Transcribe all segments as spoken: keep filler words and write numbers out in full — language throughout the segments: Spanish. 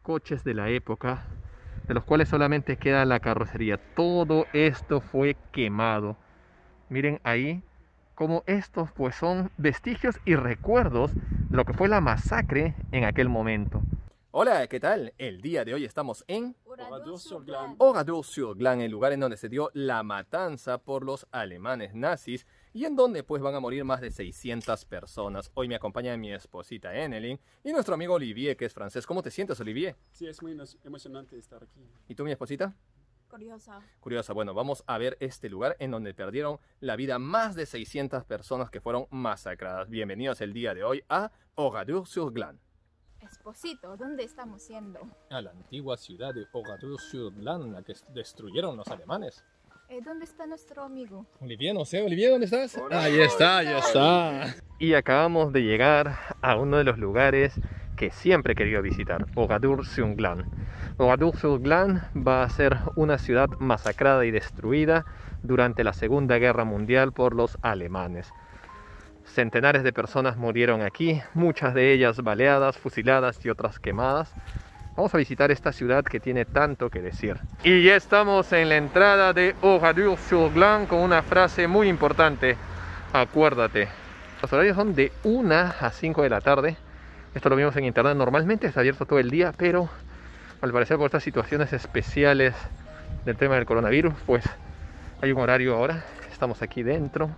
coches de la época, de los cuales solamente queda la carrocería. Todo esto fue quemado. Miren ahí cómo estos pues son vestigios y recuerdos de lo que fue la masacre en aquel momento. Hola, ¿qué tal? El día de hoy estamos en Oradour-sur-Glane, Oradour-sur-Glane, el lugar en donde se dio la matanza por los alemanes nazis y en donde pues van a morir más de seiscientas personas. Hoy me acompaña mi esposita Enelyn y nuestro amigo Olivier, que es francés. ¿Cómo te sientes, Olivier? Sí, es muy emocionante estar aquí. ¿Y tú, mi esposita? Curiosa. Curiosa. Bueno, vamos a ver este lugar en donde perdieron la vida más de seiscientas personas que fueron masacradas. Bienvenidos el día de hoy a Oradour-sur-Glane. Esposito, ¿dónde estamos yendo? A la antigua ciudad de Oradour-sur-Glane, la que destruyeron los alemanes. Eh, ¿Dónde está nuestro amigo? Olivier, no sé, Olivier, ¿dónde estás? Ahí está, ahí está. Y acabamos de llegar a uno de los lugares que siempre he querido visitar, Oradour-sur-Glane. Oradour-sur-Glane va a ser una ciudad masacrada y destruida durante la Segunda Guerra Mundial por los alemanes. Centenares de personas murieron aquí, muchas de ellas baleadas, fusiladas y otras quemadas. Vamos a visitar esta ciudad que tiene tanto que decir. Y ya estamos en la entrada de Oradour-sur-Glane con una frase muy importante. Acuérdate. Los horarios son de una a cinco de la tarde. Esto lo vimos en internet. Normalmente está abierto todo el día, pero al parecer por estas situaciones especiales del tema del coronavirus, pues hay un horario ahora. Estamos aquí dentro.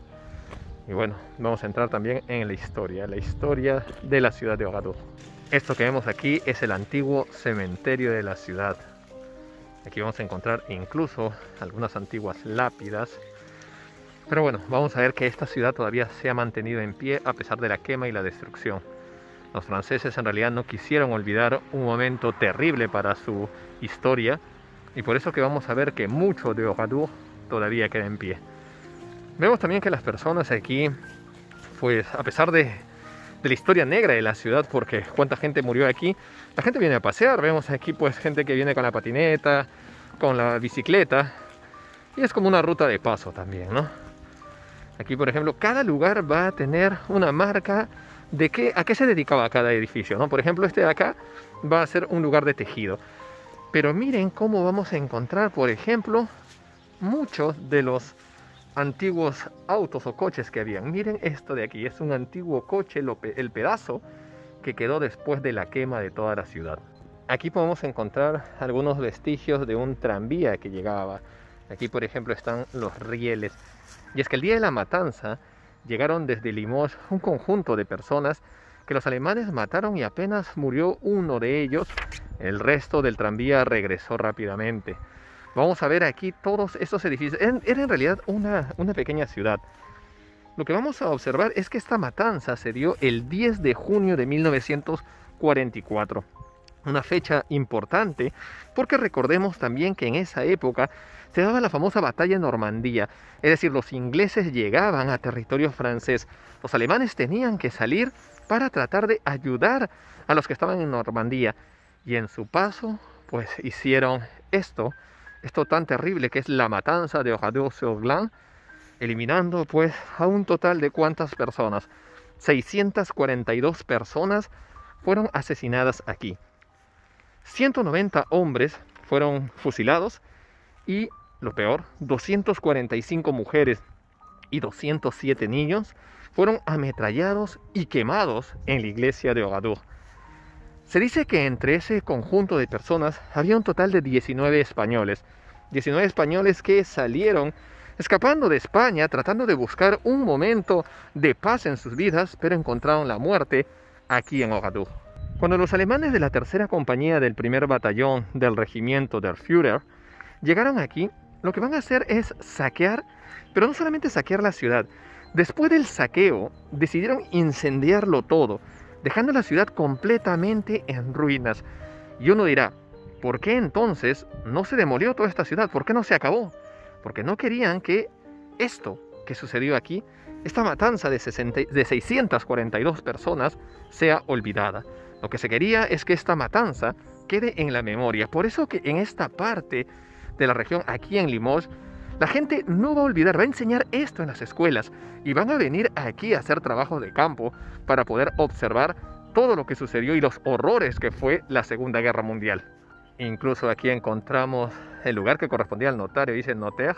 Y bueno, vamos a entrar también en la historia, la historia de la ciudad de Oradour. Esto que vemos aquí es el antiguo cementerio de la ciudad. Aquí vamos a encontrar incluso algunas antiguas lápidas. Pero bueno, vamos a ver que esta ciudad todavía se ha mantenido en pie a pesar de la quema y la destrucción. Los franceses en realidad no quisieron olvidar un momento terrible para su historia. Y por eso que vamos a ver que mucho de Oradour todavía queda en pie. Vemos también que las personas aquí, pues a pesar de, de la historia negra de la ciudad, porque cuánta gente murió aquí, la gente viene a pasear. Vemos aquí pues gente que viene con la patineta, con la bicicleta, y es como una ruta de paso también, ¿no? Aquí, por ejemplo, cada lugar va a tener una marca de qué, a qué se dedicaba cada edificio, ¿no? Por ejemplo, este de acá va a ser un lugar de tejido. Pero miren cómo vamos a encontrar, por ejemplo, muchos de los antiguos autos o coches que habían. Miren esto de aquí, es un antiguo coche, el pedazo que quedó después de la quema de toda la ciudad. Aquí podemos encontrar algunos vestigios de un tranvía que llegaba. Aquí, por ejemplo, están los rieles. Y es que el día de la matanza llegaron desde Limoges un conjunto de personas que los alemanes mataron y apenas murió uno de ellos, el resto del tranvía regresó rápidamente. Vamos a ver aquí todos estos edificios. Era en realidad una, una pequeña ciudad. Lo que vamos a observar es que esta matanza se dio el diez de junio de mil novecientos cuarenta y cuatro. Una fecha importante porque recordemos también que en esa época se daba la famosa batalla de Normandía. Es decir, los ingleses llegaban a territorio francés. Los alemanes tenían que salir para tratar de ayudar a los que estaban en Normandía. Y en su paso, pues hicieron esto. Esto tan terrible que es la matanza de Oradour-sur-Glane, eliminando pues a un total de ¿cuántas personas? seiscientas cuarenta y dos personas fueron asesinadas aquí. ciento noventa hombres fueron fusilados y, lo peor, doscientas cuarenta y cinco mujeres y doscientos siete niños fueron ametrallados y quemados en la iglesia de Oradour. Se dice que entre ese conjunto de personas había un total de diecinueve españoles. diecinueve españoles que salieron escapando de España, tratando de buscar un momento de paz en sus vidas, pero encontraron la muerte aquí en Oradour. Cuando los alemanes de la tercera compañía del primer batallón del regimiento der Führer llegaron aquí, lo que van a hacer es saquear, pero no solamente saquear la ciudad. Después del saqueo, decidieron incendiarlo todo, dejando la ciudad completamente en ruinas. Y uno dirá, ¿por qué entonces no se demolió toda esta ciudad? ¿Por qué no se acabó? Porque no querían que esto que sucedió aquí, esta matanza de, sesenta, de seiscientas cuarenta y dos personas, sea olvidada. Lo que se quería es que esta matanza quede en la memoria. Por eso que en esta parte de la región, aquí en Limoges, la gente no va a olvidar, va a enseñar esto en las escuelas y van a venir aquí a hacer trabajos de campo para poder observar todo lo que sucedió y los horrores que fue la Segunda Guerra Mundial. Incluso aquí encontramos el lugar que correspondía al notario, dice notaire,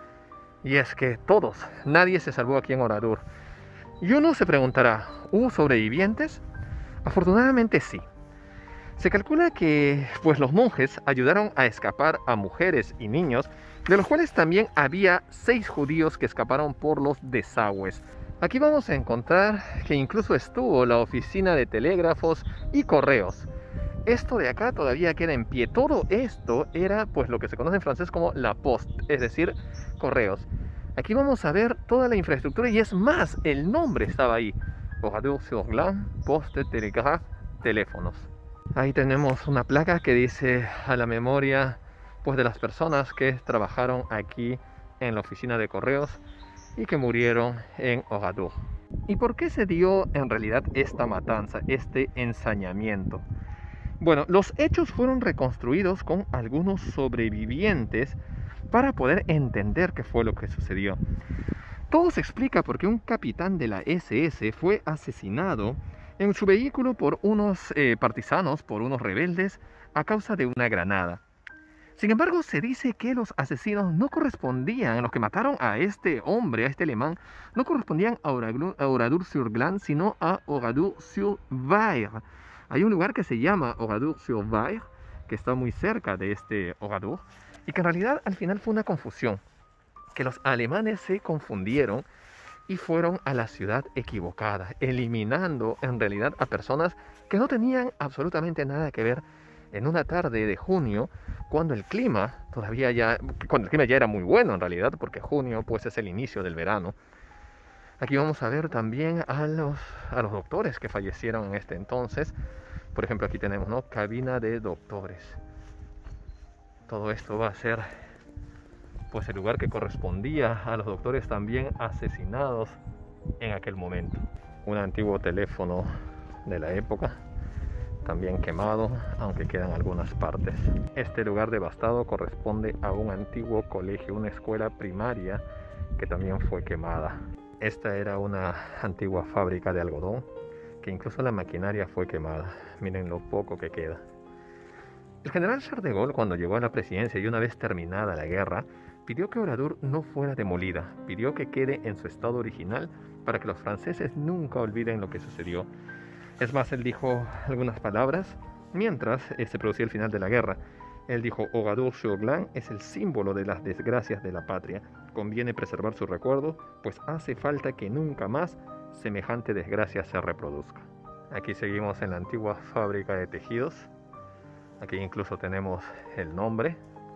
y es que todos, nadie se salvó aquí en Oradour. Y uno se preguntará, ¿hubo sobrevivientes? Afortunadamente sí. Se calcula que pues, los monjes ayudaron a escapar a mujeres y niños, de los cuales también había seis judíos que escaparon por los desagües. Aquí vamos a encontrar que incluso estuvo la oficina de telégrafos y correos. Esto de acá todavía queda en pie. Todo esto era pues lo que se conoce en francés como la poste, es decir, correos. Aquí vamos a ver toda la infraestructura y es más, el nombre estaba ahí. Oradour-sur-Glane, poste, telegraphe, teléfonos. Ahí tenemos una placa que dice a la memoria pues, de las personas que trabajaron aquí en la oficina de correos y que murieron en Oradour. ¿Y por qué se dio en realidad esta matanza, este ensañamiento? Bueno, los hechos fueron reconstruidos con algunos sobrevivientes para poder entender qué fue lo que sucedió. Todo se explica porque un capitán de la ese ese fue asesinado en su vehículo por unos eh, partisanos, por unos rebeldes, a causa de una granada. Sin embargo, se dice que los asesinos no correspondían, los que mataron a este hombre, a este alemán, no correspondían a Oradour-sur-Glane, sino a Oradour-sur-Vair. Hay un lugar que se llama Oradour-sur-Vair, que está muy cerca de este Oradour, y que en realidad al final fue una confusión, que los alemanes se confundieron y fueron a la ciudad equivocada, eliminando en realidad a personas que no tenían absolutamente nada que ver en una tarde de junio, cuando el clima todavía ya, cuando el clima ya era muy bueno en realidad, porque junio pues es el inicio del verano. Aquí vamos a ver también a los, a los doctores que fallecieron en este entonces. Por ejemplo, aquí tenemos, ¿no? Cabina de doctores. Todo esto va a ser pues el lugar que correspondía a los doctores también asesinados en aquel momento. Un antiguo teléfono de la época, también quemado, aunque quedan algunas partes. Este lugar devastado corresponde a un antiguo colegio, una escuela primaria que también fue quemada. Esta era una antigua fábrica de algodón, que incluso la maquinaria fue quemada. Miren lo poco que queda. El general Charles de Gaulle, cuando llegó a la presidencia y una vez terminada la guerra, pidió que Oradour no fuera demolida, pidió que quede en su estado original para que los franceses nunca olviden lo que sucedió. Es más, él dijo algunas palabras mientras eh, se producía el final de la guerra. Él dijo: Oradour-sur-Glane es el símbolo de las desgracias de la patria. Conviene preservar su recuerdo, pues hace falta que nunca más semejante desgracia se reproduzca. Aquí seguimos en la antigua fábrica de tejidos. Aquí incluso tenemos el nombre.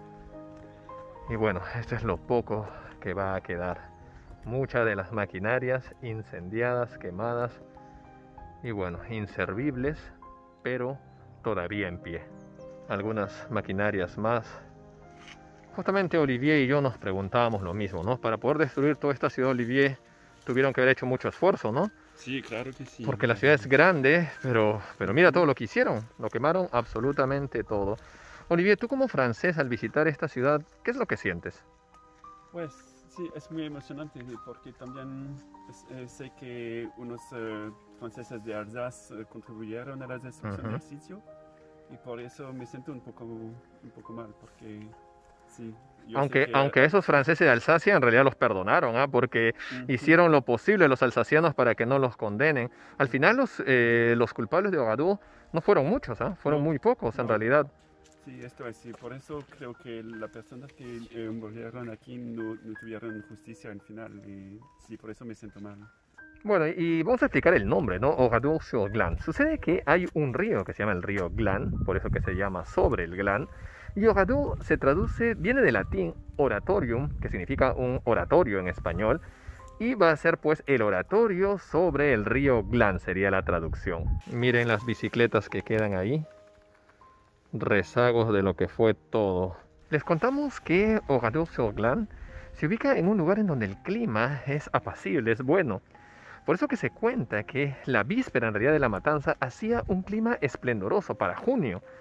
Y bueno, esto es lo poco que va a quedar. Muchas de las maquinarias incendiadas, quemadas y bueno, inservibles, pero todavía en pie. Algunas maquinarias más. Justamente Olivier y yo nos preguntábamos lo mismo, ¿no? Para poder destruir toda esta ciudad, Olivier, tuvieron que haber hecho mucho esfuerzo, ¿no? Sí, claro que sí. Porque la ciudad es grande, pero, pero mira todo lo que hicieron. Lo quemaron absolutamente todo. Olivier, tú como francés, al visitar esta ciudad, ¿qué es lo que sientes? Pues sí, es muy emocionante porque también es, eh, sé que unos eh, franceses de Alsace eh, contribuyeron a la destrucción Uh-huh. del sitio y por eso me siento un poco, un poco mal porque sí. Yo Aunque, sé que, aunque esos franceses de Alsacia en realidad los perdonaron, ¿ah? Porque uh-huh. hicieron lo posible los alsacianos para que no los condenen. Al final los, eh, los culpables de Oradour no fueron muchos, ¿ah? Fueron No, muy pocos en no. realidad. Sí, esto es, sí. Por eso creo que las personas que eh, murieron aquí no, no tuvieron justicia al final y sí, por eso me siento mal. Bueno, y vamos a explicar el nombre, ¿no? Oradour-sur-Glane. Sucede que hay un río que se llama el río Glane, por eso que se llama sobre el Glane. Y Oradour se traduce, viene del latín oratorium, que significa un oratorio en español, y va a ser pues el oratorio sobre el río Glane, sería la traducción. Miren las bicicletas que quedan ahí, rezagos de lo que fue todo. Les contamos que Oradour-sur-Glane se ubica en un lugar en donde el clima es apacible, es bueno. Por eso que se cuenta que la víspera en realidad de la matanza hacía un clima esplendoroso para junio.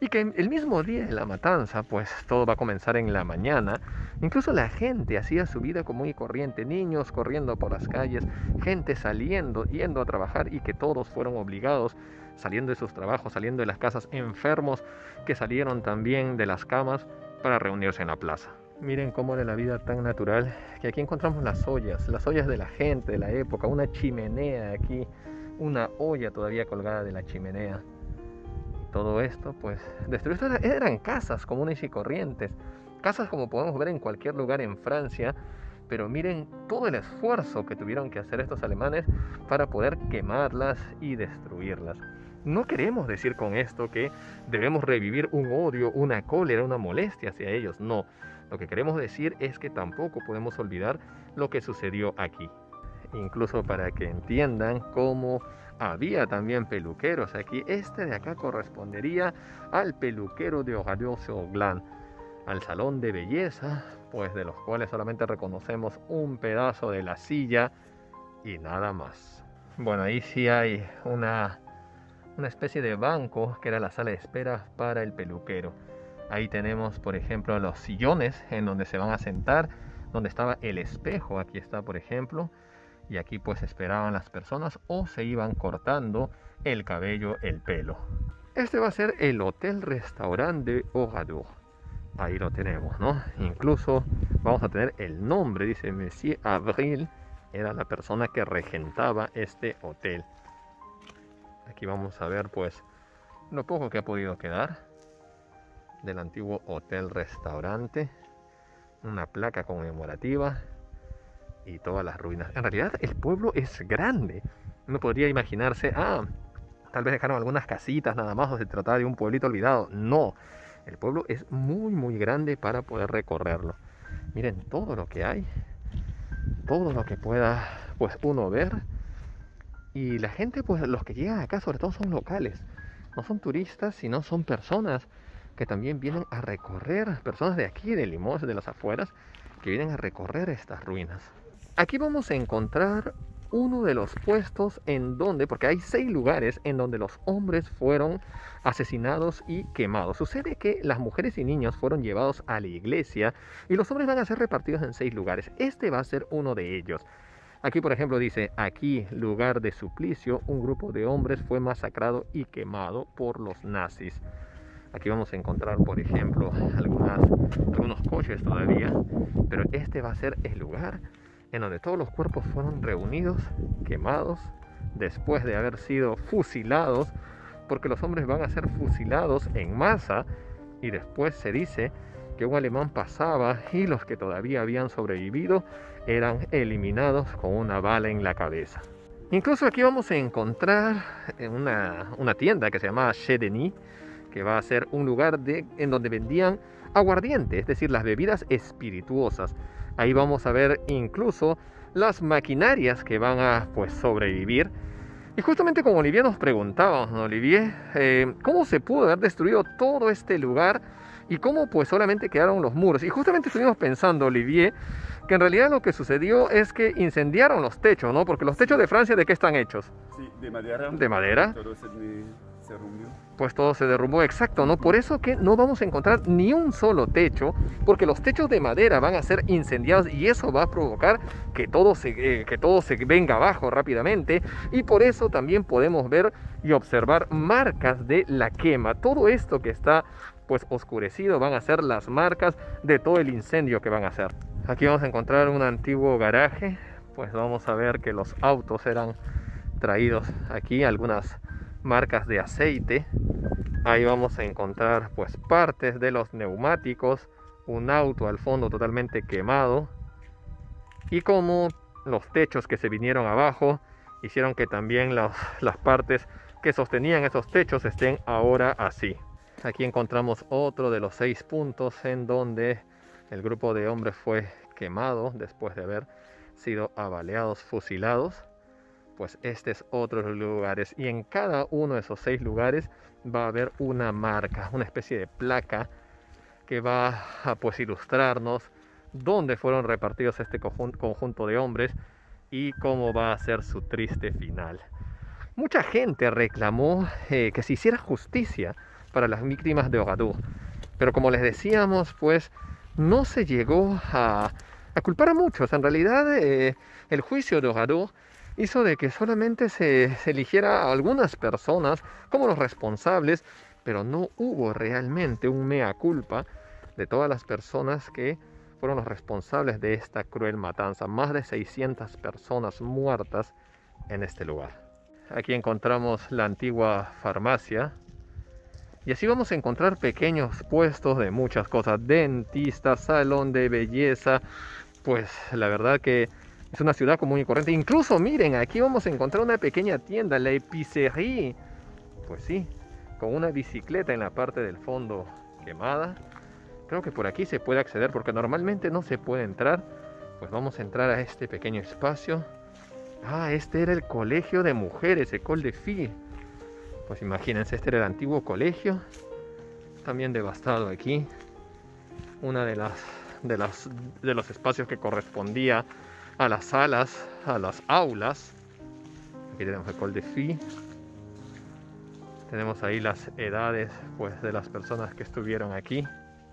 y que el mismo día de la matanza, pues todo va a comenzar en la mañana. Incluso la gente hacía su vida común y corriente, niños corriendo por las calles, gente saliendo, yendo a trabajar, y que todos fueron obligados, saliendo de sus trabajos, saliendo de las casas, enfermos que salieron también de las camas para reunirse en la plaza. Miren cómo era la vida tan natural, que aquí encontramos las ollas, las ollas de la gente de la época, una chimenea aquí, una olla todavía colgada de la chimenea. Todo esto, pues, destruido. Eran casas comunes y corrientes, casas como podemos ver en cualquier lugar en Francia, pero miren todo el esfuerzo que tuvieron que hacer estos alemanes para poder quemarlas y destruirlas. No queremos decir con esto que debemos revivir un odio, una cólera, una molestia hacia ellos, no. Lo que queremos decir es que tampoco podemos olvidar lo que sucedió aquí. Incluso para que entiendan cómo había también peluqueros aquí. Este de acá correspondería al peluquero de Oradour-sur-Glane, al salón de belleza, pues de los cuales solamente reconocemos un pedazo de la silla y nada más. Bueno, ahí sí hay una, una especie de banco que era la sala de espera para el peluquero. Ahí tenemos, por ejemplo, los sillones en donde se van a sentar, donde estaba el espejo, aquí está, por ejemplo. Y aquí pues esperaban las personas o se iban cortando el cabello, el pelo. Este va a ser el Hotel Restaurant de Oradour. Ahí lo tenemos, ¿no? Incluso vamos a tener el nombre, dice Monsieur Avril, era la persona que regentaba este hotel. Aquí vamos a ver pues lo poco que ha podido quedar del antiguo Hotel Restaurante. Una placa conmemorativa y todas las ruinas. En realidad el pueblo es grande. Uno podría imaginarse, ah, tal vez dejaron algunas casitas nada más o se trataba de un pueblito olvidado. No, el pueblo es muy muy grande para poder recorrerlo. Miren todo lo que hay, todo lo que pueda pues uno ver. Y la gente, pues los que llegan acá sobre todo son locales, no son turistas, sino son personas que también vienen a recorrer, personas de aquí, de Limoges, de las afueras, que vienen a recorrer estas ruinas. Aquí vamos a encontrar uno de los puestos en donde, porque hay seis lugares en donde los hombres fueron asesinados y quemados. Sucede que las mujeres y niños fueron llevados a la iglesia y los hombres van a ser repartidos en seis lugares. Este va a ser uno de ellos. Aquí, por ejemplo, dice, aquí, lugar de suplicio, un grupo de hombres fue masacrado y quemado por los nazis. Aquí vamos a encontrar, por ejemplo, algunas, algunos coches todavía, pero este va a ser el lugar en donde todos los cuerpos fueron reunidos, quemados, después de haber sido fusilados, porque los hombres van a ser fusilados en masa, y después se dice que un alemán pasaba y los que todavía habían sobrevivido eran eliminados con una bala en la cabeza. Incluso aquí vamos a encontrar una, una tienda que se llama Chez Denis, que va a ser un lugar de, en donde vendían aguardiente, es decir, las bebidas espirituosas. Ahí vamos a ver incluso las maquinarias que van a pues sobrevivir. Y justamente como Olivier nos preguntaba, ¿no, Olivier? Eh, ¿Cómo se pudo haber destruido todo este lugar? Y cómo pues solamente quedaron los muros. Y justamente estuvimos pensando, Olivier, que en realidad lo que sucedió es que incendiaron los techos, ¿no? Porque los techos de Francia, ¿de qué están hechos? Sí, de madera. ¿De madera? Todo se, se derrumbó. Pues todo se derrumbó, exacto, ¿no? Por eso que no vamos a encontrar ni un solo techo, porque los techos de madera van a ser incendiados y eso va a provocar que todo se, eh, que todo se venga abajo rápidamente. Y por eso también podemos ver y observar marcas de la quema. Todo esto que está pues oscurecido van a ser las marcas de todo el incendio que van a hacer. Aquí vamos a encontrar un antiguo garaje, pues vamos a ver que los autos eran traídos aquí, algunas marcas de aceite. Ahí vamos a encontrar pues partes de los neumáticos, un auto al fondo totalmente quemado, y como los techos que se vinieron abajo hicieron que también los, las partes que sostenían esos techos estén ahora así. Aquí encontramos otro de los seis puntos en donde el grupo de hombres fue quemado después de haber sido abaleados, fusilados. Pues este es otro de los lugares, y en cada uno de esos seis lugares va a haber una marca, una especie de placa que va a pues ilustrarnos dónde fueron repartidos este conjunto de hombres y cómo va a ser su triste final. Mucha gente reclamó eh, que se hiciera justicia para las víctimas de Oradour. Pero como les decíamos, pues no se llegó a, a culpar a muchos. En realidad, eh, el juicio de Oradour hizo de que solamente se, se eligiera a algunas personas como los responsables, pero no hubo realmente un mea culpa de todas las personas que fueron los responsables de esta cruel matanza. Más de seiscientas personas muertas en este lugar. Aquí encontramos la antigua farmacia. Y así vamos a encontrar pequeños puestos de muchas cosas. Dentista, salón de belleza. Pues la verdad que es una ciudad común y corriente. Incluso miren, aquí vamos a encontrar una pequeña tienda, la épicerie. Pues sí, con una bicicleta en la parte del fondo quemada. Creo que por aquí se puede acceder porque normalmente no se puede entrar. Pues vamos a entrar a este pequeño espacio. Ah, este era el colegio de mujeres, École des Filles. Pues imagínense, este era el antiguo colegio. También devastado aquí. Una de las, de las de los espacios que correspondía a las salas, a las aulas. Aquí tenemos École des Filles. Tenemos ahí las edades, pues, de las personas que estuvieron aquí.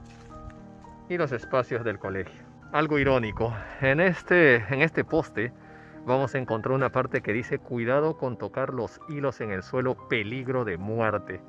Y los espacios del colegio. Algo irónico, en este, en este poste vamos a encontrar una parte que dice: cuidado con tocar los hilos en el suelo, peligro de muerte.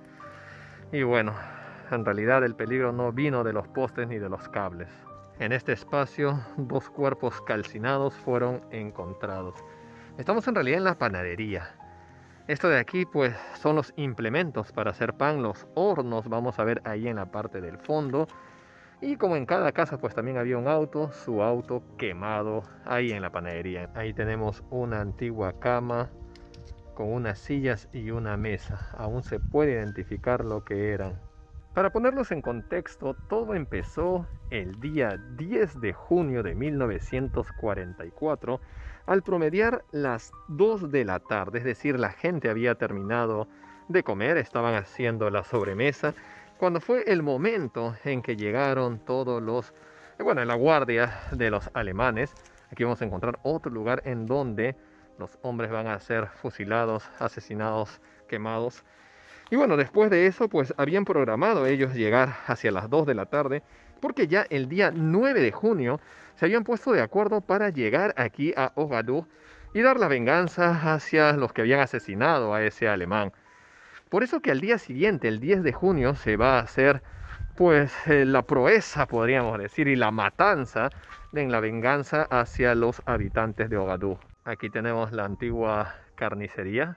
Y bueno, en realidad el peligro no vino de los postes ni de los cables. En este espacio, dos cuerpos calcinados fueron encontrados. Estamos en realidad en la panadería. Esto de aquí pues son los implementos para hacer pan, los hornos, vamos a ver ahí en la parte del fondo. Y como en cada casa pues también había un auto, su auto quemado ahí en la panadería. Ahí tenemos una antigua cama con unas sillas y una mesa. Aún se puede identificar lo que eran. Para ponerlos en contexto, todo empezó el día diez de junio de mil novecientos cuarenta y cuatro al promediar las dos de la tarde. Es decir, la gente había terminado de comer, estaban haciendo la sobremesa, cuando fue el momento en que llegaron todos los, bueno, la guardia de los alemanes. Aquí vamos a encontrar otro lugar en donde los hombres van a ser fusilados, asesinados, quemados. Y bueno, después de eso, pues habían programado ellos llegar hacia las dos de la tarde, porque ya el día nueve de junio se habían puesto de acuerdo para llegar aquí a Oradour y dar la venganza hacia los que habían asesinado a ese alemán. Por eso que al día siguiente, el diez de junio, se va a hacer pues eh, la proeza, podríamos decir, y la matanza en la venganza hacia los habitantes de Oradour. Aquí tenemos la antigua carnicería.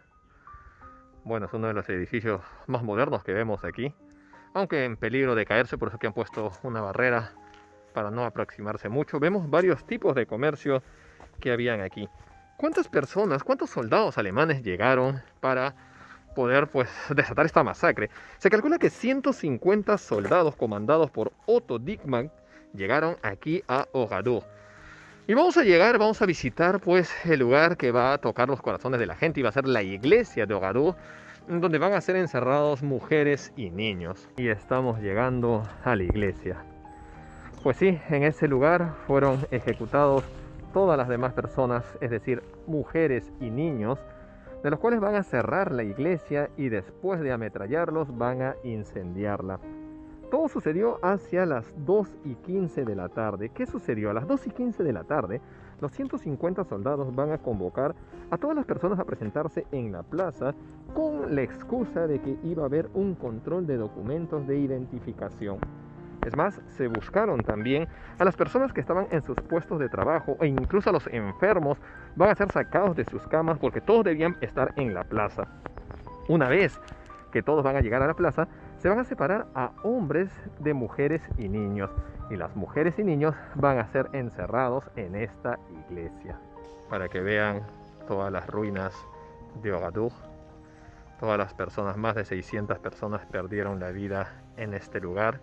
Bueno, es uno de los edificios más modernos que vemos aquí, aunque en peligro de caerse, por eso que han puesto una barrera para no aproximarse mucho. Vemos varios tipos de comercio que habían aquí. ¿Cuántas personas, cuántos soldados alemanes llegaron para poder pues desatar esta masacre? Se calcula que ciento cincuenta soldados comandados por Otto Dickmann llegaron aquí a Oradour. Y vamos a llegar, vamos a visitar pues el lugar que va a tocar los corazones de la gente, y va a ser la iglesia de Oradour, donde van a ser encerrados mujeres y niños. Y estamos llegando a la iglesia. Pues sí, en ese lugar fueron ejecutados todas las demás personas, es decir, mujeres y niños, de los cuales van a cerrar la iglesia y después de ametrallarlos van a incendiarla. Todo sucedió hacia las dos y quince de la tarde. ¿Qué sucedió? A las dos y quince de la tarde, los ciento cincuenta soldados van a convocar a todas las personas a presentarse en la plaza con la excusa de que iba a haber un control de documentos de identificación. Es más, se buscaron también a las personas que estaban en sus puestos de trabajo, e incluso a los enfermos van a ser sacados de sus camas porque todos debían estar en la plaza. Una vez que todos van a llegar a la plaza, se van a separar a hombres de mujeres y niños, y las mujeres y niños van a ser encerrados en esta iglesia. Para que vean todas las ruinas de Oradour, todas las personas, más de seiscientas personas perdieron la vida en este lugar,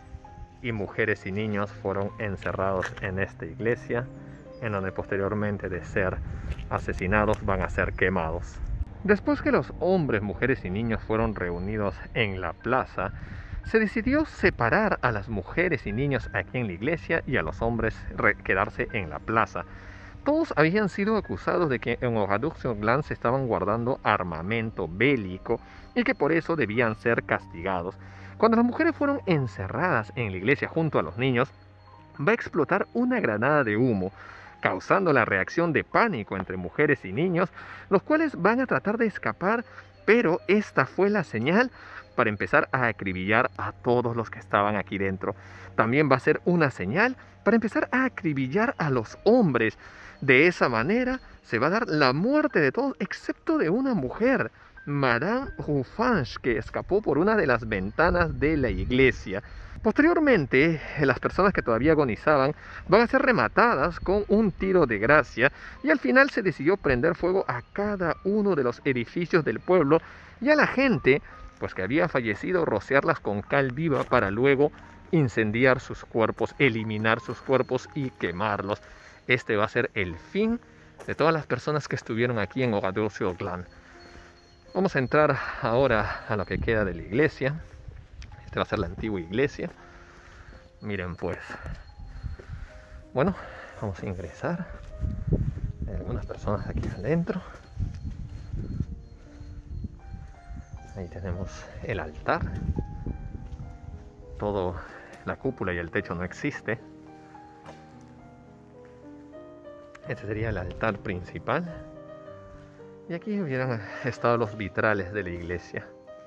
y mujeres y niños fueron encerrados en esta iglesia, en donde posteriormente de ser asesinados van a ser quemados. Después que los hombres, mujeres y niños fueron reunidos en la plaza, se decidió separar a las mujeres y niños aquí en la iglesia y a los hombres quedarse en la plaza. Todos habían sido acusados de que en Oradour-sur-Glane se estaban guardando armamento bélico y que por eso debían ser castigados. Cuando las mujeres fueron encerradas en la iglesia junto a los niños, va a explotar una granada de humo, causando la reacción de pánico entre mujeres y niños, los cuales van a tratar de escapar, pero esta fue la señal para empezar a acribillar a todos los que estaban aquí dentro. También va a ser una señal para empezar a acribillar a los hombres. De esa manera se va a dar la muerte de todos, excepto de una mujer, Madame Roufange, que escapó por una de las ventanas de la iglesia. Posteriormente, las personas que todavía agonizaban van a ser rematadas con un tiro de gracia, y al final se decidió prender fuego a cada uno de los edificios del pueblo y a la gente, pues que había fallecido, rociarlas con cal viva para luego incendiar sus cuerpos, eliminar sus cuerpos y quemarlos. Este va a ser el fin de todas las personas que estuvieron aquí en Oradour-sur-Glane. Vamos a entrar ahora a lo que queda de la iglesia. Esta va a ser la antigua iglesia. Miren pues. Bueno, vamos a ingresar. Hay algunas personas aquí adentro. Ahí tenemos el altar. Todo, la cúpula y el techo no existe. Este sería el altar principal. Y aquí hubieran estado los vitrales de la iglesia.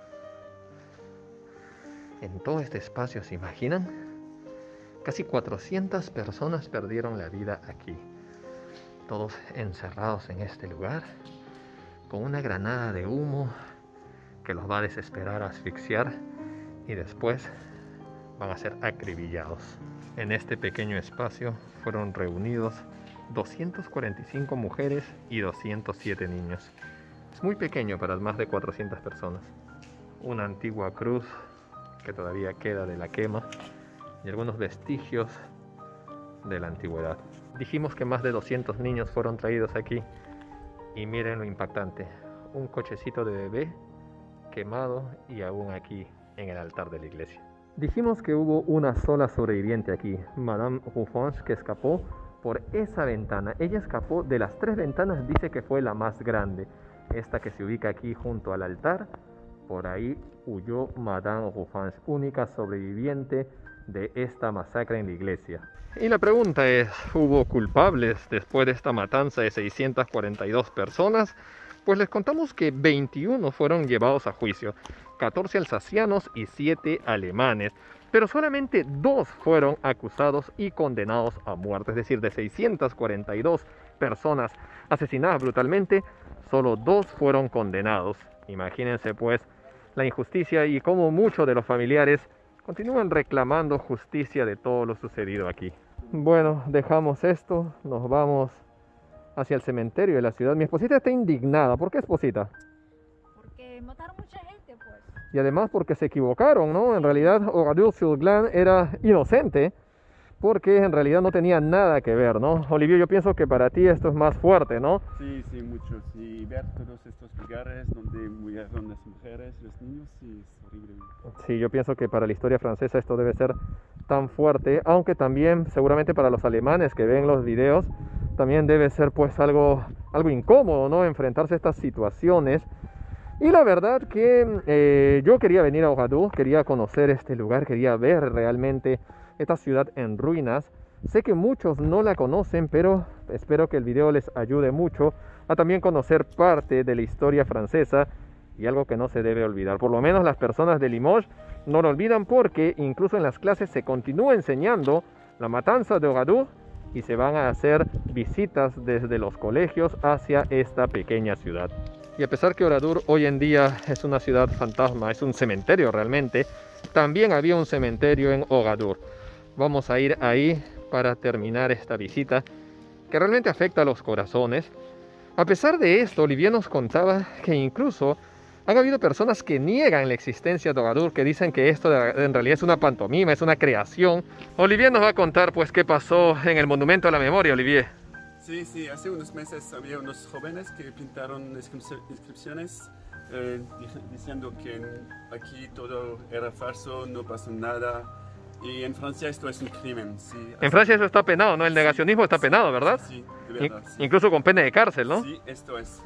En todo este espacio, ¿se imaginan? Casi cuatrocientas personas perdieron la vida aquí. Todos encerrados en este lugar, con una granada de humo que los va a desesperar, a asfixiar, y después van a ser acribillados. En este pequeño espacio fueron reunidos doscientas cuarenta y cinco mujeres y doscientos siete niños. Es muy pequeño para más de cuatrocientas personas. Una antigua cruz que todavía queda de la quema y algunos vestigios de la antigüedad. Dijimos que más de doscientos niños fueron traídos aquí, y miren lo impactante: un cochecito de bebé quemado y aún aquí en el altar de la iglesia. Dijimos que hubo una sola sobreviviente aquí, Madame Roufange, que escapó por esa ventana. Ella escapó de las tres ventanas, dice que fue la más grande, esta que se ubica aquí junto al altar. Por ahí huyó Madame Roufange, única sobreviviente de esta masacre en la iglesia. Y la pregunta es, ¿hubo culpables después de esta matanza de seiscientas cuarenta y dos personas? Pues les contamos que veintiuno fueron llevados a juicio, catorce alsacianos y siete alemanes, pero solamente dos fueron acusados y condenados a muerte. Es decir, de seiscientas cuarenta y dos personas asesinadas brutalmente, solo dos fueron condenados. Imagínense pues la injusticia y cómo muchos de los familiares continúan reclamando justicia de todo lo sucedido aquí. Bueno, dejamos esto, nos vamos hacia el cementerio de la ciudad. Mi esposita está indignada. ¿Por qué, esposita? Porque mataron mucha gente, pues. Y además porque se equivocaron, ¿no? En realidad Oradour-sur-Glane era inocente, porque en realidad no tenía nada que ver, ¿no? Olivier, yo pienso que para ti esto es más fuerte, ¿no? Sí, sí, mucho. Y ver todos estos lugares donde murieron las mujeres, los niños, sí, es horrible. Sí, yo pienso que para la historia francesa esto debe ser tan fuerte, aunque también seguramente para los alemanes que ven los videos también debe ser pues algo, algo incómodo, ¿no? Enfrentarse a estas situaciones. Y la verdad que eh, yo quería venir a Oradour, quería conocer este lugar, quería ver realmente esta ciudad en ruinas. Sé que muchos no la conocen, pero espero que el video les ayude mucho a también conocer parte de la historia francesa y algo que no se debe olvidar. Por lo menos las personas de Limoges no lo olvidan, porque incluso en las clases se continúa enseñando la matanza de Oradour y se van a hacer visitas desde los colegios hacia esta pequeña ciudad. Y a pesar que Oradour hoy en día es una ciudad fantasma, es un cementerio realmente, también había un cementerio en Oradour. Vamos a ir ahí para terminar esta visita que realmente afecta a los corazones. A pesar de esto, Olivier nos contaba que incluso han habido personas que niegan la existencia de Oradour, que dicen que esto en realidad es una pantomima, es una creación. Olivier nos va a contar pues qué pasó en el Monumento a la Memoria, Olivier. Sí, sí, hace unos meses había unos jóvenes que pintaron inscripciones eh, diciendo que aquí todo era falso, no pasó nada. Y en Francia esto es un crimen. Sí, en Francia eso está penado, ¿no? El negacionismo está penado, ¿verdad? Sí, de verdad. Sí. Incluso con pena de cárcel, ¿no? Sí, esto es,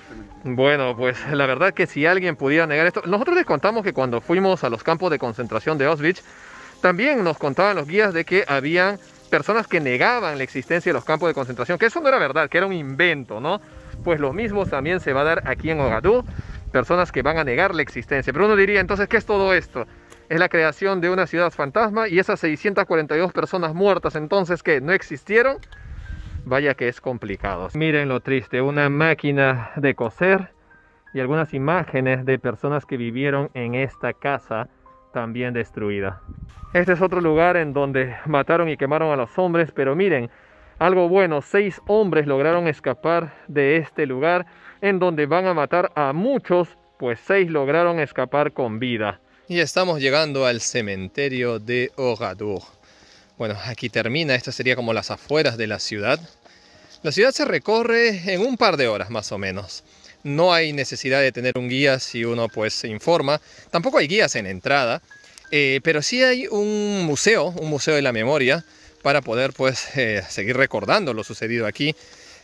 Exactamente. Bueno, pues la verdad que si alguien pudiera negar esto... Nosotros les contamos que cuando fuimos a los campos de concentración de Auschwitz, también nos contaban los guías de que habían personas que negaban la existencia de los campos de concentración, que eso no era verdad, que era un invento, ¿no? Pues lo mismo también se va a dar aquí en Ogadur, personas que van a negar la existencia. Pero uno diría, entonces, ¿qué es todo esto? Es la creación de una ciudad fantasma y esas seiscientas cuarenta y dos personas muertas, entonces, ¿qué? ¿No existieron? Vaya que es complicado. Miren lo triste, una máquina de coser y algunas imágenes de personas que vivieron en esta casa también destruida. Este es otro lugar en donde mataron y quemaron a los hombres, pero miren, algo bueno, seis hombres lograron escapar de este lugar en donde van a matar a muchos, pues seis lograron escapar con vida. Y estamos llegando al cementerio de Ogadur. Bueno, aquí termina, esto sería como las afueras de la ciudad. La ciudad se recorre en un par de horas más o menos. No hay necesidad de tener un guía si uno pues se informa. Tampoco hay guías en entrada, eh, pero sí hay un museo, un museo de la memoria, para poder pues eh, seguir recordando lo sucedido aquí.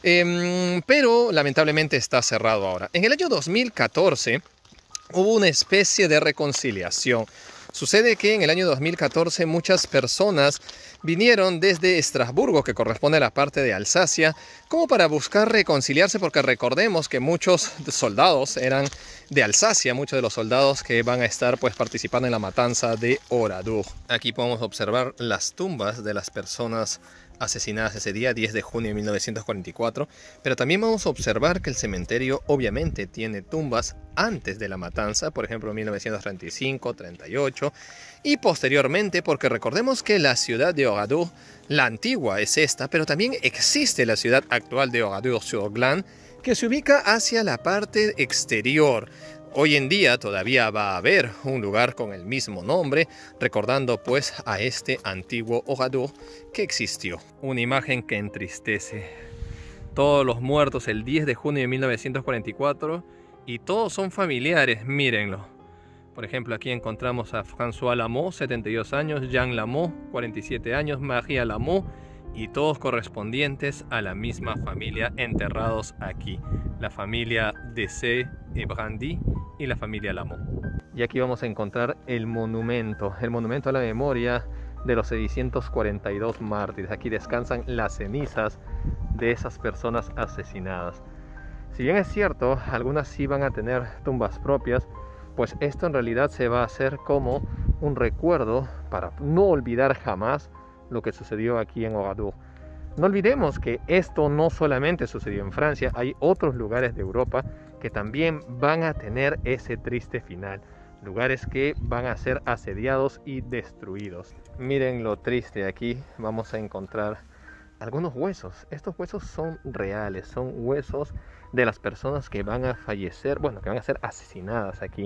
Eh, pero lamentablemente está cerrado ahora. En el año dos mil catorce hubo una especie de reconciliación. Sucede que en el año dos mil catorce muchas personas vinieron desde Estrasburgo, que corresponde a la parte de Alsacia, como para buscar reconciliarse, porque recordemos que muchos soldados eran de Alsacia, muchos de los soldados que van a estar pues participando en la matanza de Oradour. Aquí podemos observar las tumbas de las personas asesinadas ese día, diez de junio de mil novecientos cuarenta y cuatro, pero también vamos a observar que el cementerio obviamente tiene tumbas antes de la matanza, por ejemplo mil novecientos treinta y cinco, treinta y ocho, y posteriormente, porque recordemos que la ciudad de Ogadur, la antigua es esta, pero también existe la ciudad actual de Oradour-sur-Glane, que se ubica hacia la parte exterior. Hoy en día todavía va a haber un lugar con el mismo nombre, recordando pues a este antiguo Ogadur que existió. Una imagen que entristece. Todos los muertos el diez de junio de mil novecientos cuarenta y cuatro y todos son familiares, mírenlo. Por ejemplo, aquí encontramos a François Lameau, setenta y dos años, Jean Lameau, cuarenta y siete años, Maria Lameau, y todos correspondientes a la misma familia enterrados aquí. La familia Dessay et Brandy y la familia Lameau. Y aquí vamos a encontrar el monumento, el monumento a la memoria de los seiscientos cuarenta y dos mártires. Aquí descansan las cenizas de esas personas asesinadas. Si bien es cierto, algunas sí van a tener tumbas propias, pues esto en realidad se va a hacer como un recuerdo para no olvidar jamás lo que sucedió aquí en Ogadur. No olvidemos que esto no solamente sucedió en Francia, hay otros lugares de Europa que también van a tener ese triste final. Lugares que van a ser asediados y destruidos. Miren lo triste, aquí vamos a encontrar algunos huesos. Estos huesos son reales, son huesos de las personas que van a fallecer, bueno, que van a ser asesinadas aquí.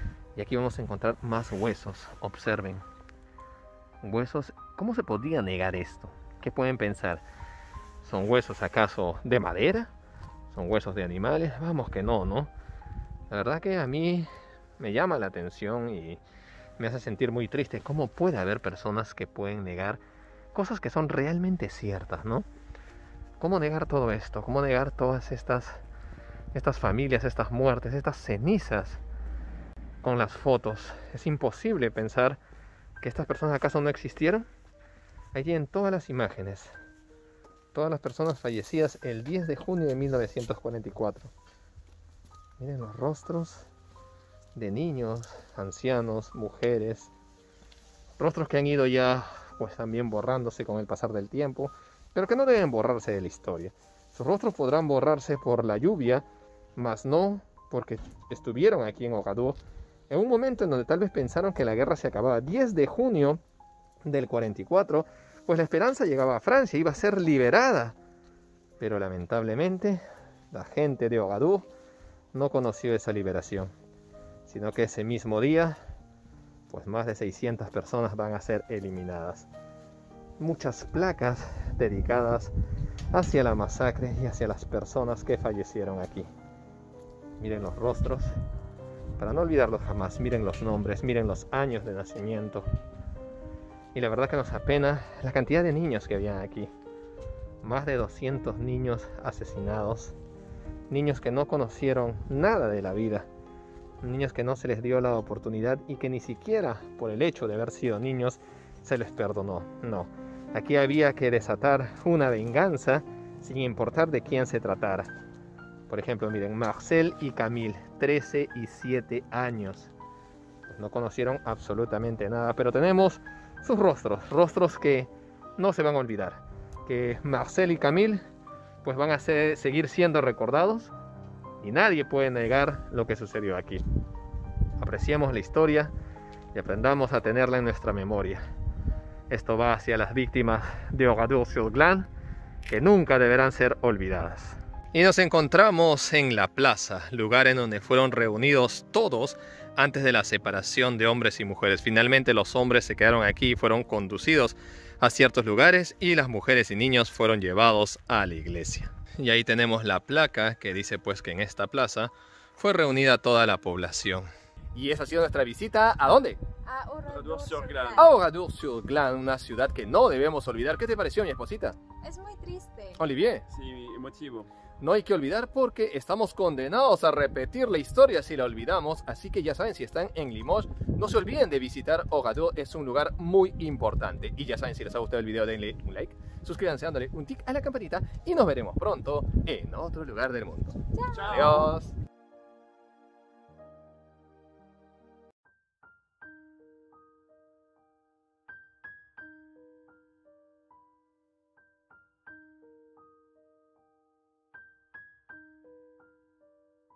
Y aquí vamos a encontrar más huesos, observen. Huesos, ¿cómo se podría negar esto? ¿Qué pueden pensar? ¿Son huesos acaso de madera? ¿Son huesos de animales? Vamos que no, ¿no? La verdad que a mí me llama la atención y me hace sentir muy triste. ¿Cómo puede haber personas que pueden negar cosas que son realmente ciertas, ¿no? ¿Cómo negar todo esto? ¿Cómo negar todas estas, estas familias, estas muertes, estas cenizas con las fotos? Es imposible pensar que estas personas acaso no existieron. Allí en todas las imágenes, todas las personas fallecidas el diez de junio de mil novecientos cuarenta y cuatro. Miren los rostros de niños, ancianos, mujeres, rostros que han ido ya pues también borrándose con el pasar del tiempo, pero que no deben borrarse de la historia. Sus rostros podrán borrarse por la lluvia, mas no porque estuvieron aquí en Ogadur en un momento en donde tal vez pensaron que la guerra se acababa. diez de junio del cuarenta y cuatro, pues la esperanza llegaba a Francia, iba a ser liberada, pero lamentablemente la gente de Ogadur no conoció esa liberación, sino que ese mismo día pues más de seiscientas personas van a ser eliminadas. Muchas placas dedicadas hacia la masacre y hacia las personas que fallecieron aquí. Miren los rostros, para no olvidarlos jamás. Miren los nombres, miren los años de nacimiento. Y la verdad que nos apena la cantidad de niños que habían aquí. Más de doscientos niños asesinados niños que no conocieron nada de la vida, niños que no se les dio la oportunidad y que ni siquiera por el hecho de haber sido niños se les perdonó. No, aquí había que desatar una venganza sin importar de quién se tratara. Por ejemplo, miren, Marcel y Camille, trece y siete años. Pues no conocieron absolutamente nada, pero tenemos sus rostros, rostros que no se van a olvidar. Que Marcel y Camille pues van a ser, seguir siendo recordados y nadie puede negar lo que sucedió aquí. Apreciemos la historia y aprendamos a tenerla en nuestra memoria. Esto va hacia las víctimas de Oradour-sur-Glane, que nunca deberán ser olvidadas. Y nos encontramos en la plaza, lugar en donde fueron reunidos todos antes de la separación de hombres y mujeres. Finalmente los hombres se quedaron aquí y fueron conducidos a ciertos lugares y las mujeres y niños fueron llevados a la iglesia. Y ahí tenemos la placa que dice pues que en esta plaza fue reunida toda la población. Y esa ha sido nuestra visita, ¿a dónde? A Oradour-sur-Glane. A Oradour-sur-Glane, una ciudad que no debemos olvidar. ¿Qué te pareció, mi esposita? Es muy triste. Olivier. Sí, emotivo. No hay que olvidar porque estamos condenados a repetir la historia si la olvidamos. Así que ya saben, si están en Limoges, no se olviden de visitar Oradour. Es un lugar muy importante. Y ya saben, si les ha gustado el video, denle un like, suscríbanse dándole un tic a la campanita y nos veremos pronto en otro lugar del mundo. Chao. Adiós.